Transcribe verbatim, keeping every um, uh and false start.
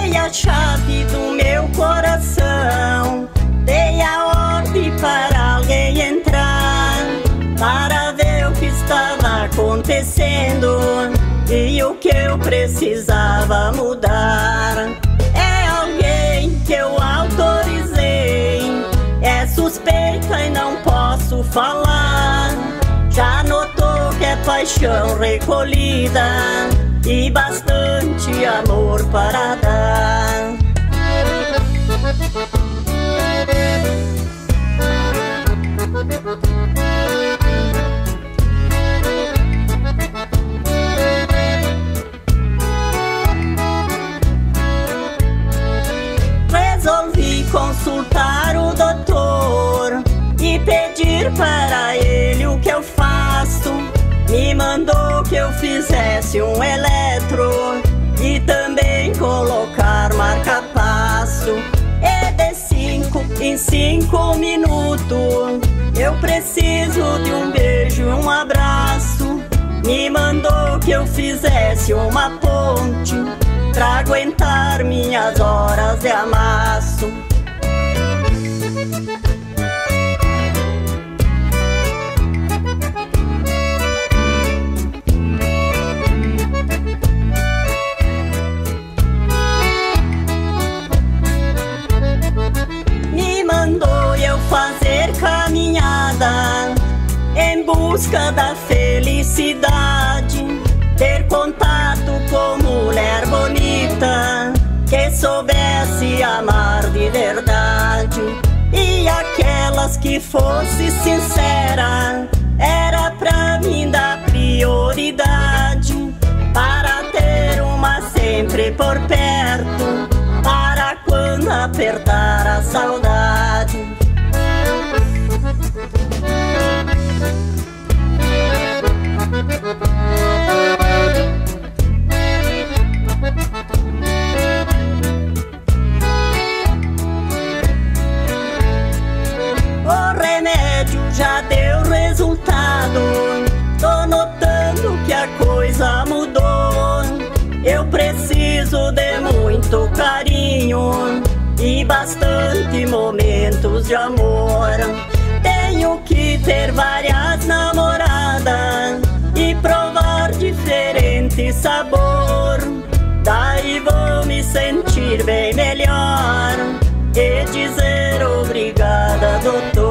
Dei a chave do meu coração, dei a ordem para alguém entrar, para ver o que estava acontecendo e o que eu precisava mudar. É alguém que eu autorizei, é suspeita e não posso falar. Já notou que é paixão recolhida e bastante amor para dar. Resolvi consultar o doutor e pedir para ele o que eu faço. Me mandou que eu fizesse um eletro e também colocar marca-passo. E de cinco em cinco minutos eu preciso de um beijo e um abraço. Me mandou que eu fizesse uma ponte pra aguentar minhas horas de amasso. Me mandou eu fazer caminhada em busca da felicidade, ter contato com mulher bonita que soubesse amar de verdade. E aquelas que fosse sincera era pra mim dar prioridade, para ter uma sempre por perto, para quando apertar a saudade. O remédio já deu resultado, tô notando que a coisa mudou. Eu preciso de muito carinho e bastante momentos de amor. Tenho que ter várias namoradas e provar diferente sabor. Daí vou me sentir bem melhor e dizer obrigada, doutor.